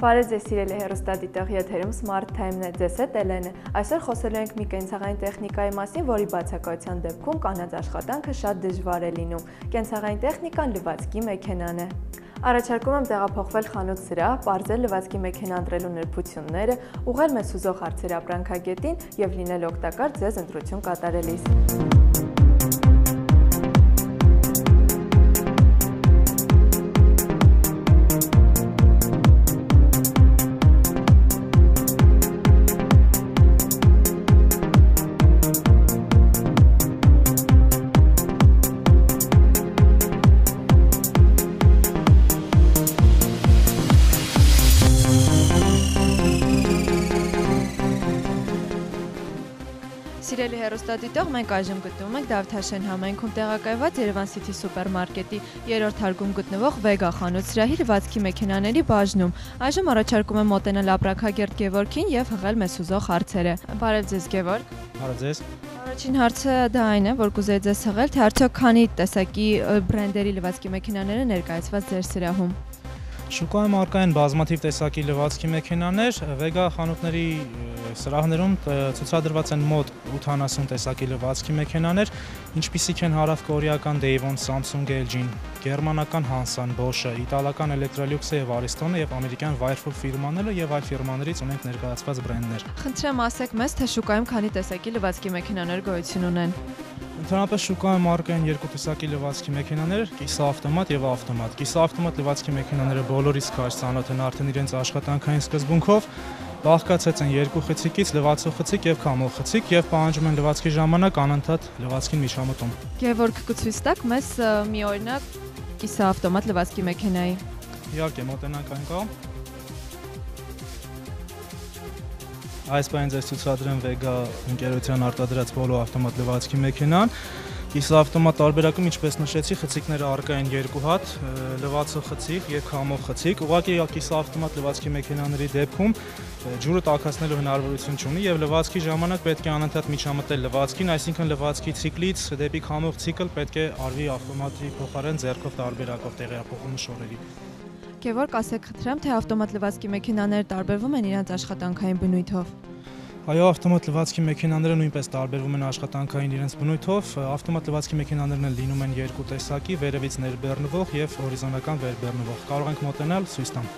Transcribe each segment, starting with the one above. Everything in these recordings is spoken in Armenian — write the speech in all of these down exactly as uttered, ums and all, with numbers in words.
Բարև ձեզ սիրելի հեռուստադիտողի եթերում Smart Time-ն է, ձեզ հետ Էլենը։ Այսօր խոսելու ենք մի կենցաղային տեխնիկայի մասին, որի բացակայության դեպքում կանանց աշխատանքը շատ դժվար է լինում։ Կենցաղային տեխնիկան լվացքի մեքենան է։ Առաջարկում եմ տեղափոխվել խանութ սրահ, պարզել լվացքի մեքենա ընտրելու նրբությունները, ուղղել մեզ հուզող հարցերի ապրանքագետին և լինել օգտակար ձեզ ընտրություն կատարելիս։ Սիրելի հեռուստադիտող, մենք այժմ գտնվում ենք Դավթաշեն համայնքում տեղակայված Երևան City սուպերմարկետի երրորդ հարկում գտնվող Vega խանութ սրահի լվացքի մեքենաների բաժնում։ Այժմ առաջարկում եմ մոտենալ ապրանքագետ Գևորգին և հղել մեզ հուզող հարցերը։ Բարև ձեզ, Գևորգ։ Բարև ձեզ։ Առաջին հարցը դա այն է, որ կուզեի ձեզ հղել, թե արդյոք քանի տեսակի բրենդերի լվացքի մեքենաները ներկայացված ձեր սրահում։ Շուկայում առկա են բազմաթիվ տեսակի լվացքի մեքենաներ, Vega խանութների սրահներում ցուցադրված են մոտ ութանասուն տեսակի լվացքի մեքենաներ, ինչպիսիք են հարավկորեական Devon, Samsung L G-ն, գերմանական Hansan, Bosch-ը, իտալական Electrolux-ը եւ Ariston-ը եւ ամերիկյան Whirlpool ֆիրմաները եւ այլ ֆիրմաներից ունենք ներկայացված բրենդներ։ Խնդրեմ ասեք մեզ, թե շուկայում քանի տեսակի լվացքի մեքենաներ գոյություն ունեն։ Ընդհանրապես շուկայում առկա են երկու տեսակի լվացքի մեքենաներ՝ կիսաավտոմատ եւ ավտոմատ։ Կիսաավտոմատ լվացքի մեքենաները բոլորից քաշ ծանոթ են արդեն իրենց աշխատանքային սկզբունքով, բաղկացած են երկու խցիկից՝ լվացող խցիկ եւ քամող խցիկ եւ պահանջում են լվացքի ժամանակ անընդհատ լվացքին միջամտում։ Գևորգ, կցույց տաք մեզ մի օրինակ կիսաավտոմատ լվացքի մեքենայի։ Իհարկե, մոտենանք այն կողմ։ Այս պահին ձեզ ցուցադրեմ Vega ընկերության արտադրած բոլոր ավտոմատ լվացքի մեքենան։ Կիսաավտոմատ տարբերակում, ինչպես նշեցի, խցիկները առկա են երկու հատ, լվացող խցիկ եւ քամող խցիկ։ Ուղղակի կիսաավտոմատ լվացքի մեքենաների դեպքում ջուրը տաքացնելու հնարավորություն չունի եւ լվացքի ժամանակ պետք է անընդհատ միջամտել լվացքին, այսինքն լվացքի ցիկլից դեպի քամող ցիկլ պետք է արվի ավտոմատի փոխարեն ձեռքով տարբերակով տեղափոխումը շորերի։ Գևորգ, ասեք խնդրեմ, թե ավտոմատ լվացքի մեքենաները տարբերվում են իրենց աշխատանքային բնույթով։ Այո, ավտոմատ լվացքի մեքենաները նույնպես տարբերվում են աշխատանքային իրենց բնույթով։ Ավտոմատ լվացքի մեքենաներն լինում են երկու տեսակի՝ վերևից ներբեռնվող եւ հորիզոնական վերբեռնվող։ Կարող ենք մոտենալ, ցույց տամ։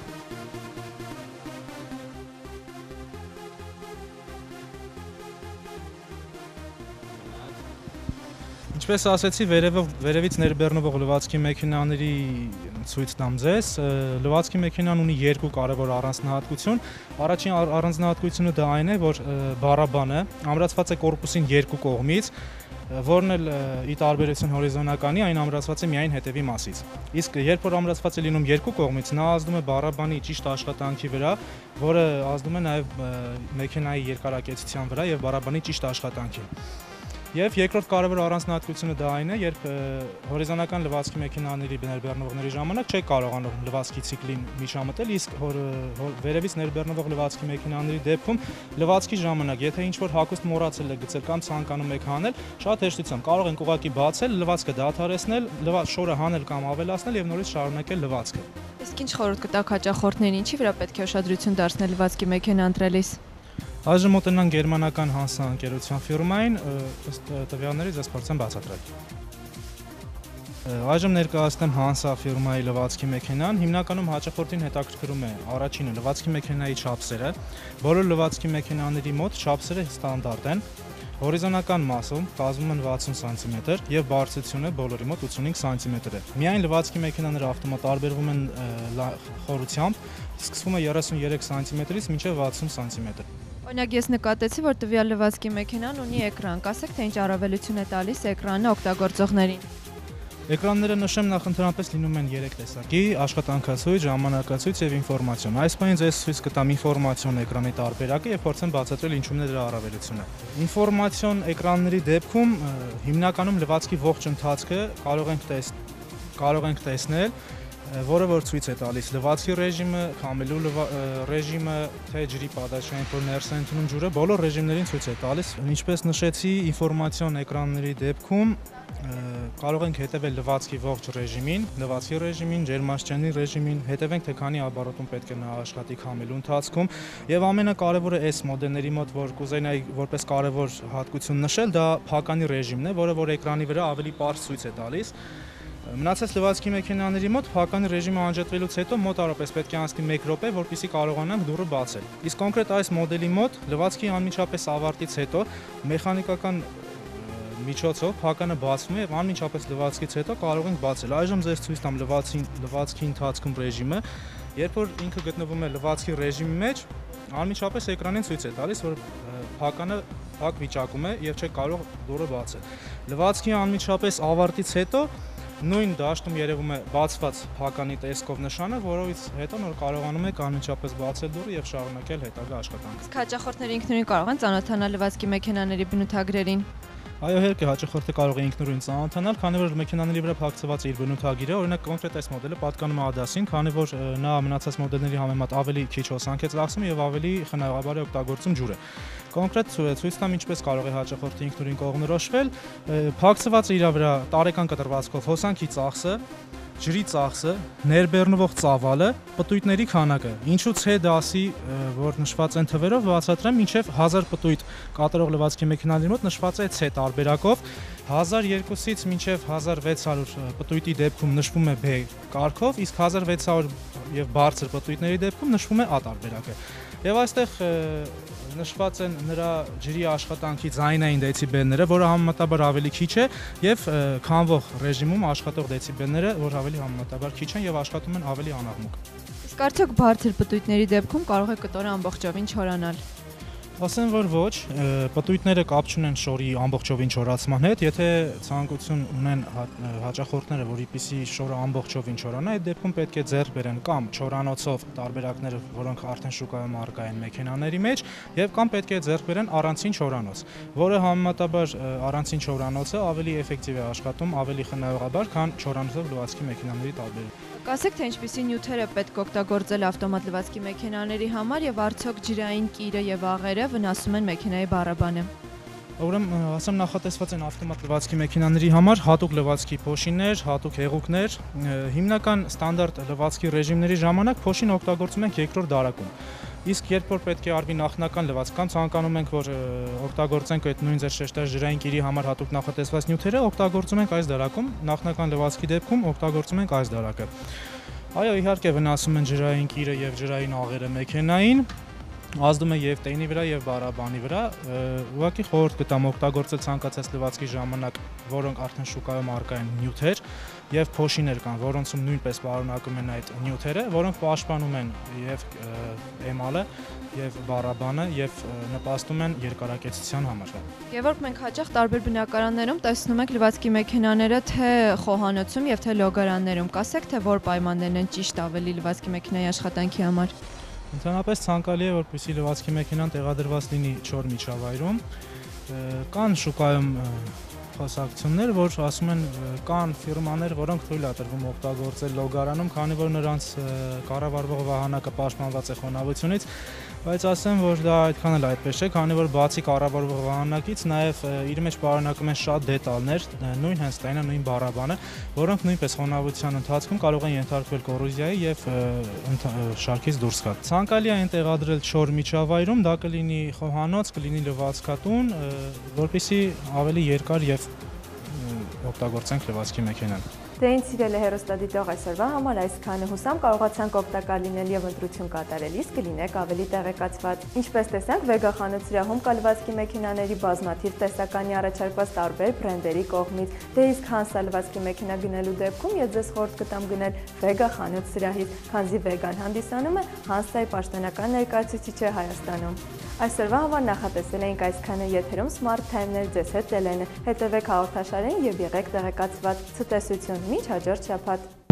Ինչպես ասեցի, վերևից ներբեռնվող լվացքի մեքենաների ցույց տամ ձեզ։ Լվացքի մեքենան ունի երկու կարևոր առանձնահատկություն։ Առաջին առանձնահատկությունը դա այն է, որ բառաբանը ամրացված է կորպուսին երկու կողմից, որն էլ ի տարբերություն հորիզոնականի, այն ամրացված է միայն հետևի մասից։ Իսկ երբ որ ամրացված է լինում երկու կողմից, նա ազդում է բառաբանի ճիշտ աշխատանքի վրա, որը ազդում է նաև մեքենայի երկարակեցության վրա եւ բառաբանի ճիշտ աշխատանքին։ Եվ երկրորդ կարևոր առանձնահատկությունը դա այն է, երբ հորիզոնական լվացքի մեքենաների ներբեռնողների ժամանակ չեք կարողանում լվացքի ցիկլին միջամտել, իսկ վերևից ներբեռնվող լվացքի մեքենաների դեպքում լվացքի ժամանակ, եթե ինչ-որ հագուստ մոռացել եք գցել կամ ցանկանում եք հանել, շատ հեշտությամբ կարող ենք ուղղակի բացել, լվացքը դադարեցնել, շորը հանել կամ ավելացնել եւ նորից շարունակել լվացքը։ Իսկ ինչ խորհուրդ կտաք հաճախորդներին, ինչի վրա պետք է ուշադրություն դարձնել լվացքի մեքենա ընտրելիս։ Այժմ մոտենանք գերմանական Hansan ընկերության ֆիրմային, ըստ տվյալների ձեզ փորձեմ բացատրել։ Այժմ ներկայացնեմ Hansan ֆիրմայի լվացքի մեքենան, հիմնականում հաճախորդին հետաքրքրում է առաջինը լվացքի մեքենայի չափսերը, բոլոր լվացքի մեքենաների մոտ չափսերը ստանդարտ են, հորիզոնական մասում կազմում են վաթսուն սանտիմետր եւ բարձրությունը բոլորի մոտ ութսունհինգ սանտիմետր է։ Միայն լվացքի մեքենաները ավտոմատ տարբերվում են խորությամբ, սկսվում է երեսունյերեք սանտիմետրից մինչեւ վաթսուն սանտիմետր։ Օրինակ ես նկատեցի, որ տվյալ լվացքի մեքենան ունի էկրան, կասեք, թե ինչ առավելություն է տալիս էկրանը օգտագործողներին։ Էկրանները նշեմ նախ ընդհանրապես լինում են երեք տեսակի՝ աշխատանքացույց, ժամանակացույց եւ ինֆորմացիոն։ Այս պահին ձեզ ցույց կտամ ինֆորմացիոն էկրանի տարբերակը եւ փորձեմ բացատրել ինչումն է դրա առավելությունը։ Ինֆորմացիոն էկրանների դեպքում հիմնականում լվացքի ողջ ընթացքը կարող ենք կարող ենք տեսնել, որը որ ցույց է տալիս լվացքի ռեժիմը, քամելու ռեժիմը, թե ջրի պատաշային որ ներս է ընդունում ջուրը, բոլոր ռեժիմներին ցույց է տալիս։ Ինչպես նշեցի, ինֆորմացիոն էկրանների դեպքում կարող ենք հետևել լվացքի ողջ ռեժիմին, լվացքի ռեժիմին, ջերմաստիճանի ռեժիմին, հետևենք թե քանի ապարոտում պետք է նա աշխատի քամելու ընթացքում, եւ ամենակարևորը այս մոդելների մոտ, որ կուզենայի որպես կարևոր հատկություն նշել, դա փականի ռեժիմն է, որը որ էկրանի վրա ավելի պարզ ցույց է տալիս։ Մնացած լվացքի մեքենաների մոտ փականի ռեժիմը անջատվելուց հետո մոտավորապես պետք է անցնի մեկ րոպե, որպեսզի կարողանանք դուռը բացել։ Իսկ կոնկրետ այս մոդելի մոտ լվացքի անմիջապես ավարտից հետո մեխանիկական միջոցով փականը բացվում է եւ անմիջապես լվացքից հետո կարող ենք բացել։ Այժմ ձեզ ցույց տամ լվացքի լվացքի ընթացքում ռեժիմը, երբ որ ինքը գտնվում է լվացքի ռեժիմի մեջ, անմիջապես էկրանին ցույց է տալիս, որ փականը փակ վիճակում է եւ չէ կարող դուռը բացել։ Լվացքի անմիջապես ավարտից հետո նույն դաշտում երևում է բացված փականի տեսքով նշանը, որովից հետո նոր կարողանում եք անմիջապես բացել դուռը եւ շարունակել հետագա աշխատանքը։ Իսկ հաճախորդները ինքնուրույն կարող են ծանոթանալ լվացքի մեքենաների բնութագրերին։ Այո, իհարկե հաճախորդը կարող է ինքնուրույն ծանոթանալ, քանի որ մեքենաների վրա փակցված է իր բնութագիրը, օրինակ կոնկրետ այս մոդելը պատկանում է Ադասին, քանի որ նա մնացած մոդելների համեմատ ավելի քիչ հոսանք է ծախսում եւ ավելի խնայողաբար է օգտագործում ջուրը։ Կոնկրետ ցույց տամ ինչպես կարող է հաճախորդը ինքնուրույն կողմնորոշվել, փակցված է իր վրա տարեկան կտրվածքով հոսանքի ծախսը, ջրի ծախսը, ներբեռնվող ծավալը, պտույտների քանակը։ Ինչու C դասի, որ նշված են թվերով, բացատրեմ, մինչև հազար պտույտ կատարող լվացքի մեքենաների մոտ նշված է C տարբերակով, հազար երկուսից մինչև հազար վեց հարյուր պտույտի դեպքում նշվում է B կարգով, իսկ հազար վեց հարյուր եւ բարձր պտույտների դեպքում նշվում է A տարբերակը։ Եվ այստեղ նշված են նրա ջրի աշխատանքի ձայնային դեցիբելները, որը համեմատաբար ավելի քիչ է, եւ քանվող ռեժիմում աշխատող դեցիբելները, որ ավելի համեմատաբար քիչ են եւ աշխատում են ավելի անաղմուկ։ Իսկ արդյոք բարձր պտույտների դեպքում կարող է կտորը ամբողջովին չորանալ։ Ասեմ, որ ոչ, պտույտները կապ չունեն շորի ամբողջովին չորացման հետ, եթե ցանկություն ունեն հաճախորդները, որ իպիսի շորը ամբողջովին չորանա, այդ դեպքում պետք է ձեռք բերեն կամ չորանոցով տարբերակները, որոնք արդեն շուկայում առկա են մեքենաների մեջ, եւ կամ պետք է ձեռք բերեն առանցին չորանոց, որը համեմատաբար առանցին չորանոցը ավելի էֆեկտիվ է աշխատում, ավելի խնայողաբար, քան չորանոցով լվացքի մեքենաների տարբերակը։ Կասեք, թե ինչպիսի նյութեր է պետք օգտագործել ավտոմատ լվացքի մեքենաների համար եւ արդյոք ջրային կիրը եւ աղերը վնասում են մեքենայի բառաբանը։ Ուրեմն ասեմ նախատեսված են ավտոմատ լվացքի մեքենաների համար հատուկ լվացքի փոշիներ, հատուկ հեղուկներ, հիմնական ստանդարտ լվացքի ռեժիմների ժամանակ փոշին օգտագործում ենք երկրորդ դարակում։ Իսկ երբ որ պետք է արվի նախնական լվացք կամ ցանկանում ենք որ օգտագործենք այդ նույն ձեր շեշտած ջրային կիրի համար հատուկ նախատեսված նյութերը, օգտագործում ենք այս դարակում, նախնական լվացքի դեպքում օգտագործում ենք այս դարակը։ Այո, իհարկե վնասում են ջրային կիրը եւ ջրային աղերը մեքենային, ազդում է եւ տեյնի վրա եւ բառաբանի վրա, ուղղակի խորհուրդ կտամ օգտագործել ցանկացած լվացքի ժամանակ, որոնք արդեն շուկայում առկա են նյութեր եւ փոշիներ կան, որոնցում նույնպես պարունակում են այդ նյութերը, որոնք պաշտպանում են եւ էմալը եւ բառաբանը եւ նպաստում են երկարակեցության համար։ Եվ մենք հաճախ տարբեր բնակարաններում տեսնում ենք լվացքի մեքենաները թե խոհանոցում եւ թե լոգարաններում, կասեք թե որ պայմաններն են ճիշտ ավելի լվացքի մեքենայի աշխատանքի համար։ Ընդհանրապես ցանկալի է, որպեսզի լվացքի մեքենան տեղադրված լինի չոր միջավայրում։ Կան շուկայում խոսակցություններ, որ ասում են կան ֆիրմաներ, որոնք թույլ է տրվում օգտագործել լոգարանում, քանի որ նրանց կառավարվող վահանակը պաշտպանված է խոնավությունից, բայց ասեմ, որ դա այդքան էլ այդպես չէ, քանի որ բացի կառավարվող վահանակից նաև իր մեջ պարունակում են շատ դետալներ, նույն հենց տայնը, նույն բառաբանը, որոնք նույնպես խոնավության ընթացքում կարող են ենթարկվել կոռոզիայի եւ շարքից դուրս գալ։ Ցանկալի է այն տեղադրել չոր միջավայրում, դա կլինի խոհանոց, կլինի լվացքատուն, որպեսզի ավելի երկար եւ օգտագործենք լվացքի մեքենան։ Դե ինձ սիրելի հեռուստադիտող այսօրվա համար այսքանը, հուսամ կարողացանք օգտակար լինել եւ ընտրություն կատարելիս կլինեք ավելի տեղեկացված։ Ինչպես տեսանք, Vega խանութ սրահում կա լվացքի մեքենաների բազմաթիվ տեսականի առաջարկված տարբեր բրենդերի կողմից։ Դե իսկ Hansa լվացքի մեքենա գնելու դեպքում ես ձեզ խորհուրդ կտամ գնել Vega խանութ սրահից, քանզի Vega-ն հանդիսանում է Hansa-ի պաշտոնական ներկայացուցիչը Հայաստանում։ Այսօրվա համար նախատեսել էինք այսքանը, եթերում Smart Time-ներ, ձեզ հետ Էլենը։ Հետևեք հաղորդաշարին եւ եղեք տեղեկացված։ Ցտեսություն, մինչ հաջորդ շաբաթ։